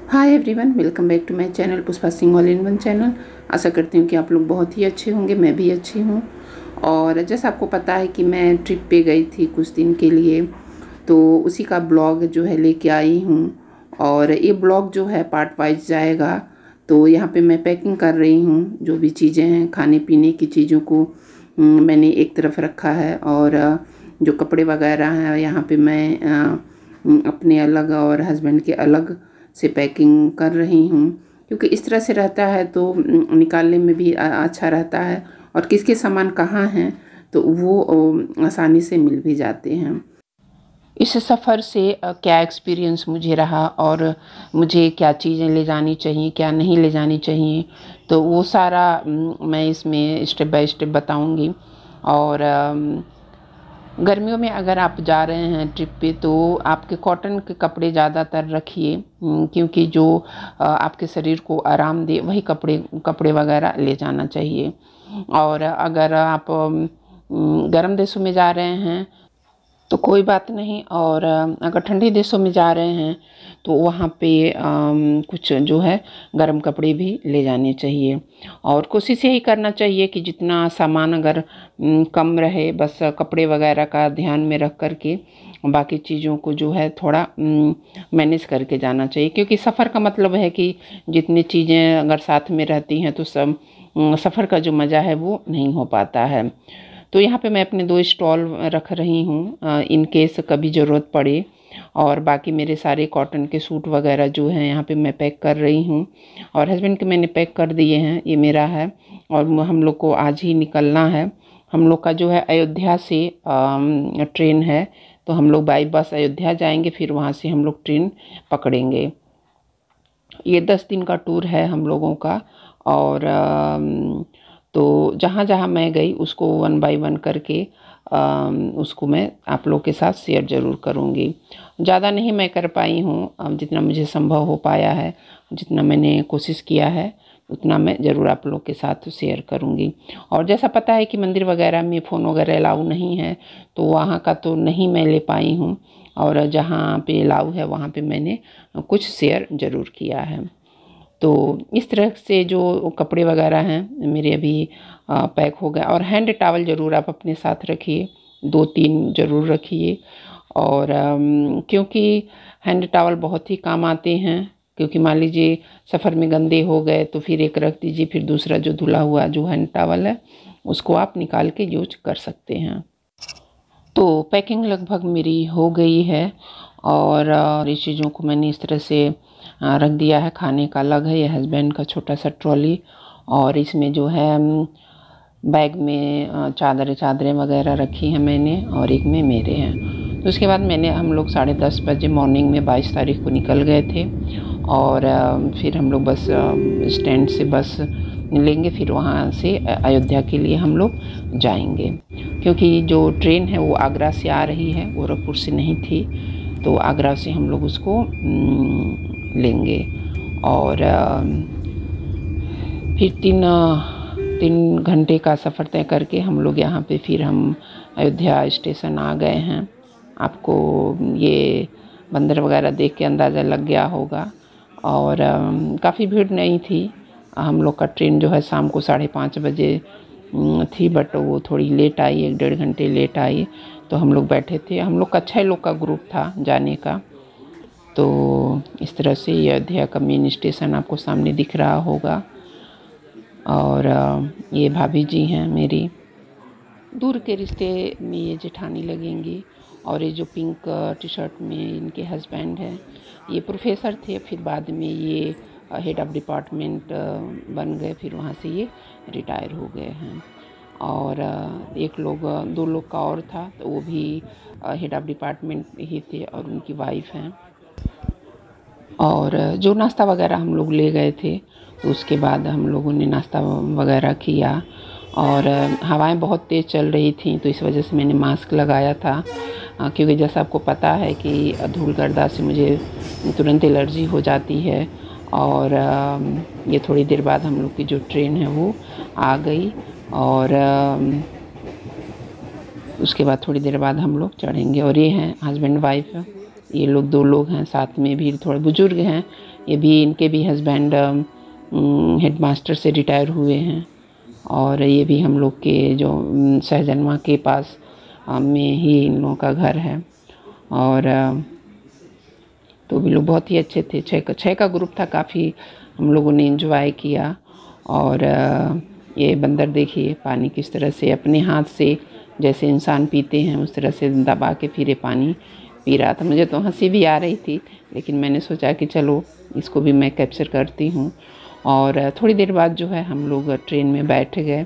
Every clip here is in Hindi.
Hi everyone, welcome back to my channel Pushpa Singh all in one channel. आशा करती हूँ कि आप लोग बहुत ही अच्छे होंगे, मैं भी अच्छी हूँ। और जैसा आपको पता है कि मैं ट्रिप पे गई थी कुछ दिन के लिए, तो उसी का ब्लॉग जो है लेके आई हूँ। और ये ब्लॉग जो है पार्ट वाइज जाएगा। तो यहाँ पे मैं पैकिंग कर रही हूँ, जो भी चीज़ें हैं खाने पीने की चीज़ों को मैंने एक तरफ रखा है। और जो कपड़े वगैरह हैं यहाँ पे मैं अपने अलग और हस्बैंड के अलग से पैकिंग कर रही हूँ, क्योंकि इस तरह से रहता है तो निकालने में भी अच्छा रहता है। और किसके सामान कहाँ हैं तो वो आसानी से मिल भी जाते हैं। इस सफ़र से क्या एक्सपीरियंस मुझे रहा और मुझे क्या चीज़ें ले जानी चाहिए, क्या नहीं ले जानी चाहिए, तो वो सारा मैं इसमें स्टेप बाय स्टेप बताऊंगी। और गर्मियों में अगर आप जा रहे हैं ट्रिप पे तो आपके कॉटन के कपड़े ज़्यादातर रखिए, क्योंकि जो आपके शरीर को आराम दे वही कपड़े वगैरह ले जाना चाहिए। और अगर आप गर्म देशों में जा रहे हैं तो कोई बात नहीं। और अगर ठंडे देशों में जा रहे हैं तो वहाँ पे कुछ जो है गर्म कपड़े भी ले जाने चाहिए। और कोशिश यही करना चाहिए कि जितना सामान अगर कम रहे, बस कपड़े वगैरह का ध्यान में रख कर के बाकी चीज़ों को जो है थोड़ा मैनेज करके जाना चाहिए। क्योंकि सफ़र का मतलब है कि जितनी चीज़ें अगर साथ में रहती हैं तो सब सफ़र का जो मज़ा है वो नहीं हो पाता है। तो यहाँ पे मैं अपने 2 स्टॉल रख रही हूँ इन केस कभी ज़रूरत पड़े। और बाकी मेरे सारे कॉटन के सूट वगैरह जो हैं यहाँ पे मैं पैक कर रही हूँ। और हस्बैंड के मैंने पैक कर दिए हैं, ये मेरा है। और हम लोग को आज ही निकलना है। हम लोग का जो है अयोध्या से ट्रेन है, तो हम लोग बाई बस अयोध्या जाएंगे, फिर वहाँ से हम लोग ट्रेन पकड़ेंगे। ये 10 दिन का टूर है हम लोगों का। और तो जहाँ जहाँ मैं गई उसको 1 बाय 1 करके उसको मैं आप लोग के साथ शेयर ज़रूर करूँगी। ज़्यादा नहीं मैं कर पाई हूँ, जितना मुझे संभव हो पाया है, जितना मैंने कोशिश किया है उतना मैं ज़रूर आप लोग के साथ शेयर करूँगी। और जैसा पता है कि मंदिर वगैरह में फ़ोन वगैरह अलाउ नहीं है, तो वहाँ का तो नहीं मैं ले पाई हूँ। और जहाँ पे अलाउ है वहाँ पे मैंने कुछ शेयर ज़रूर किया है। तो इस तरह से जो कपड़े वगैरह हैं मेरे अभी पैक हो गए। और हैंड टॉवल ज़रूर आप अपने साथ रखिए, 2-3 ज़रूर रखिए। और क्योंकि हैंड टॉवल बहुत ही काम आते हैं। क्योंकि मान लीजिए सफ़र में गंदे हो गए तो फिर एक रख दीजिए, फिर दूसरा जो धुला हुआ जो हैंड टॉवल है उसको आप निकाल के यूज कर सकते हैं। तो पैकिंग लगभग मेरी हो गई है। और इस चीज़ों को मैंने इस तरह से रख दिया है। खाने का अलग है, ये हस्बैंड का छोटा सा ट्रॉली। और इसमें जो है बैग में चादरें वगैरह रखी हैं मैंने, और एक में मेरे हैं। तो उसके बाद हम लोग 10:30 बजे मॉर्निंग में 22 तारीख को निकल गए थे। और फिर हम लोग बस स्टैंड से बस लेंगे, फिर वहाँ से अयोध्या के लिए हम लोग जाएंगे। क्योंकि जो ट्रेन है वो आगरा से आ रही है, गोरखपुर से नहीं थी, तो आगरा से हम लोग उसको लेंगे। और फिर 3 घंटे का सफ़र तय करके हम लोग यहाँ पे फिर हम अयोध्या स्टेशन आ गए हैं। आपको ये बंदर वगैरह देख के अंदाज़ा लग गया होगा। और काफ़ी भीड़ नहीं थी। हम लोग का ट्रेन जो है शाम को 5:30 बजे थी, बट वो थोड़ी लेट आई, 1-1.5 घंटे लेट आई। तो हम लोग बैठे थे, हम लोग का 6 लोग का ग्रुप था जाने का। तो इस तरह से अयोध्या का मेन स्टेशन आपको सामने दिख रहा होगा। और ये भाभी जी हैं मेरी, दूर के रिश्ते में ये जेठानी लगेंगी। और ये जो पिंक टी शर्ट में इनके हस्बैंड हैं, ये प्रोफेसर थे, फिर बाद में ये हेड ऑफ डिपार्टमेंट बन गए, फिर वहाँ से ये रिटायर हो गए हैं। और 2 लोग का और था, तो वो भी हेड ऑफ डिपार्टमेंट ही थे, और उनकी वाइफ हैं। और जो नाश्ता वगैरह हम लोग ले गए थे, तो उसके बाद हम लोगों ने नाश्ता वगैरह किया। और हवाएं बहुत तेज़ चल रही थी, तो इस वजह से मैंने मास्क लगाया था। क्योंकि जैसा आपको पता है कि धूल गर्दा से मुझे तुरंत एलर्जी हो जाती है। और ये थोड़ी देर बाद हम लोग की जो ट्रेन है वो आ गई। और उसके बाद थोड़ी देर बाद हम लोग चढ़ेंगे। और ये हैं हस्बैंड वाइफ, ये लोग 2 लोग हैं, साथ में भी थोड़े बुजुर्ग हैं, ये भी इनके भी हस्बैंड हेडमास्टर से रिटायर हुए हैं। और ये भी हम लोग के जो सहजनवा के पास में ही इन लोगों का घर है। और तो भी लोग बहुत ही अच्छे थे। छः का ग्रुप था, काफ़ी हम लोगों ने एंजॉय किया। और ये बंदर देखिए पानी किस तरह से अपने हाथ से जैसे इंसान पीते हैं उस तरह से दबा के फिर ये पानी पी रहा था। मुझे तो हंसी भी आ रही थी, लेकिन मैंने सोचा कि चलो इसको भी मैं कैप्चर करती हूँ। और थोड़ी देर बाद जो है हम लोग ट्रेन में बैठ गए।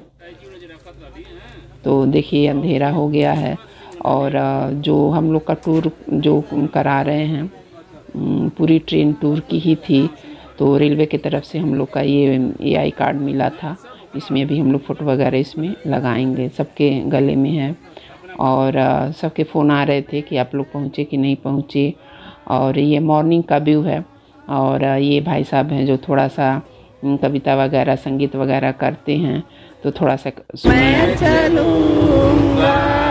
तो देखिए अंधेरा हो गया है। और जो हम लोग का टूर जो करा रहे हैं पूरी ट्रेन टूर की ही थी। तो रेलवे की तरफ से हम लोग का ये AI कार्ड मिला था। इसमें भी हम लोग फ़ोटो वगैरह इसमें लगाएंगे, सबके गले में है। और सबके फ़ोन आ रहे थे कि आप लोग पहुँचे कि नहीं पहुँचे। और ये मॉर्निंग का व्यू है। और ये भाई साहब हैं जो थोड़ा सा कविता वगैरह संगीत वगैरह करते हैं। तो थोड़ा सा मैं चलूँगा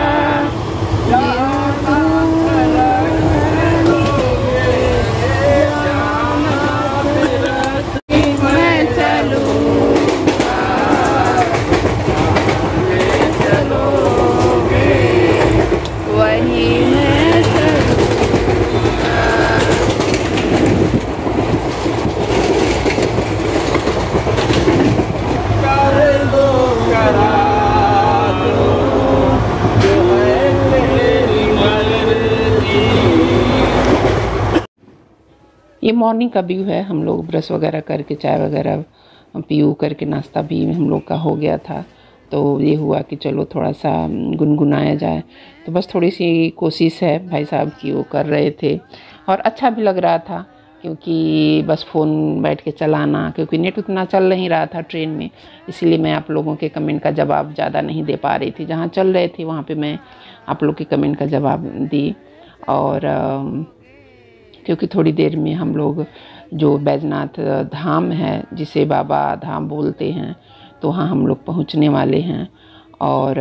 ये मॉर्निंग का व्यू है। हम लोग ब्रश वगैरह करके चाय वगैरह पीऊ करके नाश्ता भी हम लोग का हो गया था। तो ये हुआ कि चलो थोड़ा सा गुनगुनाया जाए। तो बस थोड़ी सी कोशिश है भाई साहब की, वो कर रहे थे। और अच्छा भी लग रहा था क्योंकि बस फ़ोन बैठ के चलाना, क्योंकि नेट उतना चल नहीं रहा था ट्रेन में। इसीलिए मैं आप लोगों के कमेंट का जवाब ज़्यादा नहीं दे पा रही थी। जहाँ चल रहे थे वहाँ पे मैं आप लोग के कमेंट का जवाब दी। और क्योंकि थोड़ी देर में हम लोग जो बैजनाथ धाम है जिसे बाबा धाम बोलते हैं, तो वहाँ हम लोग पहुँचने वाले हैं। और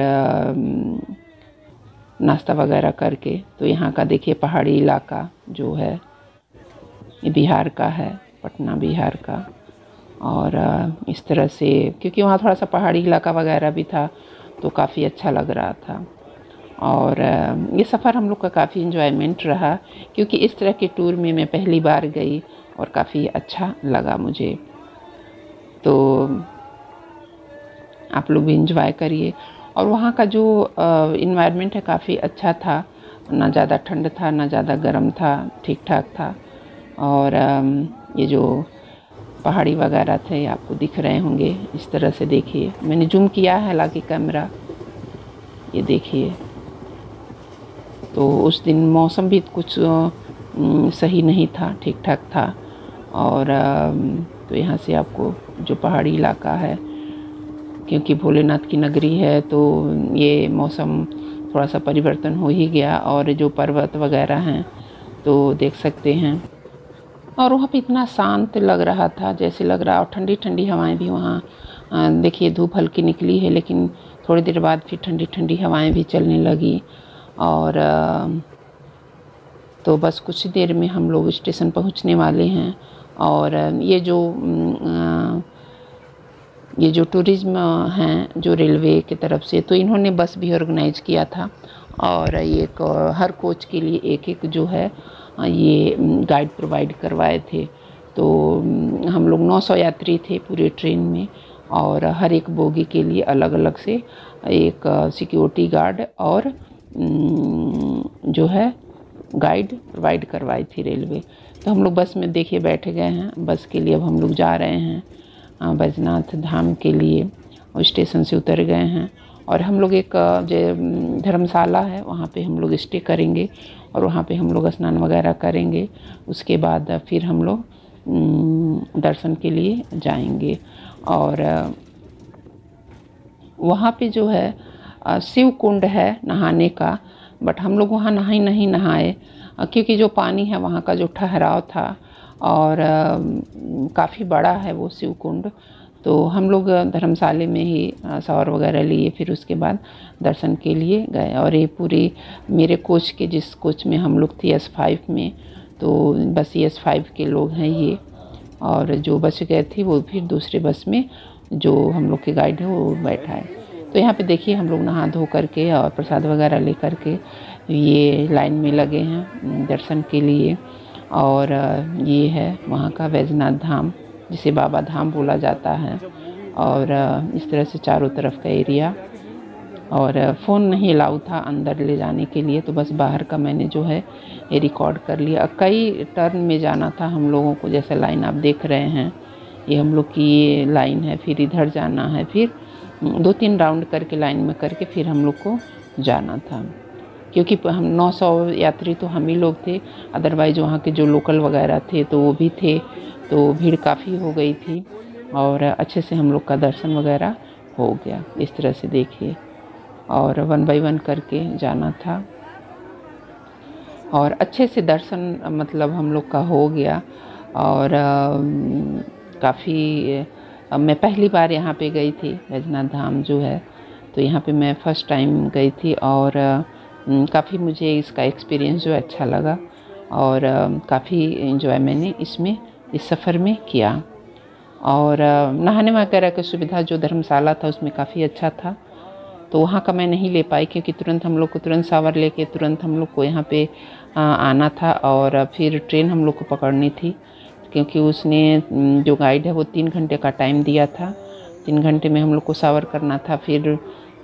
नाश्ता वगैरह करके तो यहाँ का देखिए पहाड़ी इलाका जो है ये बिहार का है, पटना बिहार का। और इस तरह से क्योंकि वहाँ थोड़ा सा पहाड़ी इलाका वगैरह भी था तो काफ़ी अच्छा लग रहा था। और ये सफ़र हम लोग का काफ़ी इन्जॉयमेंट रहा क्योंकि इस तरह के टूर में मैं पहली बार गई और काफ़ी अच्छा लगा मुझे। तो आप लोग भी इन्जॉय करिए। और वहाँ का जो इन्वायरमेंट है काफ़ी अच्छा था, ना ज़्यादा ठंड था ना ज़्यादा गर्म था, ठीक ठाक था। और ये जो पहाड़ी वगैरह थे आपको दिख रहे होंगे इस तरह से। देखिए मैंने जूम किया है हालांकि कैमरा, ये देखिए। तो उस दिन मौसम भी कुछ सही नहीं था, ठीक ठाक था। और तो यहाँ से आपको जो पहाड़ी इलाका है, क्योंकि भोलेनाथ की नगरी है, तो ये मौसम थोड़ा सा परिवर्तन हो ही गया। और जो पर्वत वगैरह हैं तो देख सकते हैं। और वहाँ पे इतना शांत लग रहा था जैसे लग रहा, और ठंडी ठंडी हवाएं भी वहाँ देखिए। धूप हल्की निकली है लेकिन थोड़ी देर बाद फिर ठंडी ठंडी हवाएं भी चलने लगी। और तो बस कुछ देर में हम लोग स्टेशन पहुँचने वाले हैं। और ये जो टूरिज़्म हैं जो रेलवे की तरफ से, तो इन्होंने बस भी ऑर्गेनाइज किया था। और ये हर कोच के लिए एक एक जो है ये गाइड प्रोवाइड करवाए थे। तो हम लोग 900 यात्री थे पूरे ट्रेन में। और हर एक बोगी के लिए अलग अलग से एक सिक्योरिटी गार्ड और जो है गाइड प्रोवाइड करवाई थी रेलवे। तो हम लोग बस में देखिए बैठ गए हैं। बस के लिए अब हम लोग जा रहे हैं बैजनाथ धाम के लिए, और स्टेशन से उतर गए हैं। और हम लोग एक जो धर्मशाला है वहाँ पे हम लोग स्टे करेंगे और वहाँ पे हम लोग स्नान वगैरह करेंगे। उसके बाद फिर हम लोग दर्शन के लिए जाएंगे। और वहाँ पे जो है शिव कुंड है नहाने का, बट हम लोग वहाँ नहीं नहाए क्योंकि जो पानी है वहाँ का जो ठहराव था और काफ़ी बड़ा है वो शिव कुंड। तो हम लोग धर्मशाले में ही शावर वगैरह लिए, फिर उसके बाद दर्शन के लिए गए। और ये पूरी मेरे कोच के जिस कोच में हम लोग थे S5 में, तो बस ये S5 के लोग हैं ये। और जो बच गए थे वो फिर दूसरे बस में जो हम लोग के गाइड है वो बैठा है। तो यहाँ पे देखिए हम लोग नहा धो करके और प्रसाद वगैरह ले करके ये लाइन में लगे हैं दर्शन के लिए। और ये है वहाँ का वैजनाथ धाम, जिसे बाबा धाम बोला जाता है। और इस तरह से चारों तरफ का एरिया, और फ़ोन नहीं अलाउ था अंदर ले जाने के लिए, तो बस बाहर का मैंने जो है ये रिकॉर्ड कर लिया। कई टर्न में जाना था हम लोगों को, जैसे लाइन आप देख रहे हैं, ये हम लोग की ये लाइन है, फिर इधर जाना है, फिर 2-3 राउंड करके लाइन में करके फिर हम लोग को जाना था। क्योंकि हम 900 यात्री तो हम ही लोग थे, अदरवाइज़ वहाँ के जो लोकल वगैरह थे तो वो भी थे, तो भीड़ काफ़ी हो गई थी और अच्छे से हम लोग का दर्शन वगैरह हो गया। इस तरह से देखिए, और 1 बाय 1 करके जाना था और अच्छे से दर्शन मतलब हम लोग का हो गया। और काफ़ी मैं पहली बार यहाँ पे गई थी, वैजनाथ धाम जो है, तो यहाँ पे मैं फ़र्स्ट टाइम गई थी और काफ़ी मुझे इसका एक्सपीरियंस जो अच्छा लगा और काफ़ी एंजॉय मैंने इसमें इस सफ़र में किया। और नहाने वगैरह की सुविधा जो धर्मशाला था उसमें काफ़ी अच्छा था, तो वहाँ का मैं नहीं ले पाई क्योंकि तुरंत हम लोग को तुरंत शावर लेके तुरंत हम लोग को यहाँ पे आना था और फिर ट्रेन हम लोग को पकड़नी थी, क्योंकि उसने जो गाइड है वो 3 घंटे का टाइम दिया था। 3 घंटे में हम लोग को शावर करना था, फिर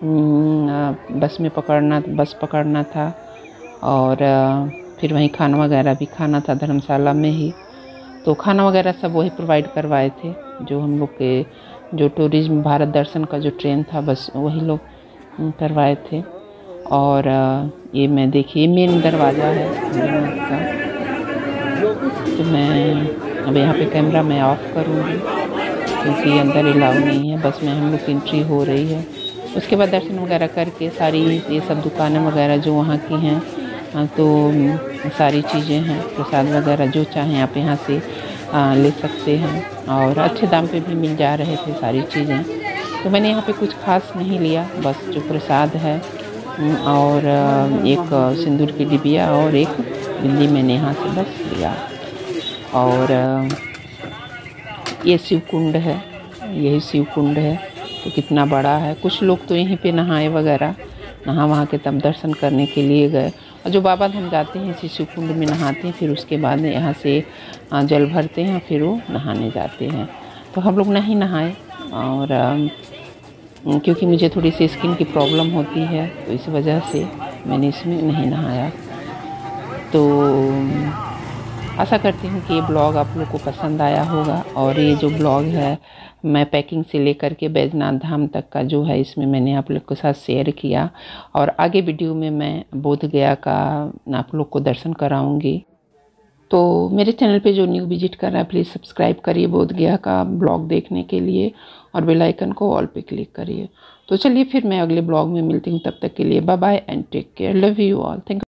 बस पकड़ना था और फिर वहीं खाना वगैरह भी खाना था धर्मशाला में ही। तो खाना वगैरह सब वही प्रोवाइड करवाए थे, जो हम लोग के जो टूरिज्म भारत दर्शन का जो ट्रेन था बस वही लोग करवाए थे। और ये मैं देखिए मेन दरवाज़ा है का, तो मैं अब यहाँ पे कैमरा मैं ऑफ़ करूँगी क्योंकि अंदर अलाउ नहीं है, बस में हम लोग की एंट्री हो रही है। उसके बाद दर्शन वगैरह करके सारी ये सब दुकानें वगैरह जो वहाँ की हैं, तो सारी चीज़ें हैं, प्रसाद वगैरह जो चाहें आप यहाँ से ले सकते हैं और अच्छे दाम पे भी मिल जा रहे थे सारी चीज़ें। तो मैंने यहाँ पे कुछ खास नहीं लिया, बस जो प्रसाद है और एक सिंदूर की डिबिया और एक बिंदी मैंने यहाँ से बस लिया। और ये शिव कुंड है, यही शिव कुंड है, तो कितना बड़ा है। कुछ लोग तो यहीं पे नहाए वगैरह, नहा वहाँ के तब दर्शन करने के लिए गए। और जो बाबा धाम जाते हैं इसी शिव कुंड में नहाते हैं, फिर उसके बाद यहाँ से जल भरते हैं, फिर वो नहाने जाते हैं। तो हम लोग नहीं नहाए, और क्योंकि मुझे थोड़ी सी स्किन की प्रॉब्लम होती है तो इस वजह से मैंने इसमें नहीं नहाया। तो आशा करती हूँ कि ये ब्लॉग आप लोग को पसंद आया होगा। और ये जो ब्लॉग है मैं पैकिंग से लेकर के बैजनाथ धाम तक का जो है इसमें मैंने आप लोग के साथ शेयर किया, और आगे वीडियो में मैं बोध गया का आप लोग को दर्शन कराऊंगी। तो मेरे चैनल पे जो न्यू विजिट कर रहा है प्लीज़ सब्सक्राइब करिए बोध गया का ब्लॉग देखने के लिए, और बेल आइकन को ऑल पे क्लिक करिए। तो चलिए फिर मैं अगले ब्लॉग में मिलती हूँ, तब तक के लिए bye bye and take care, love you all, thank you.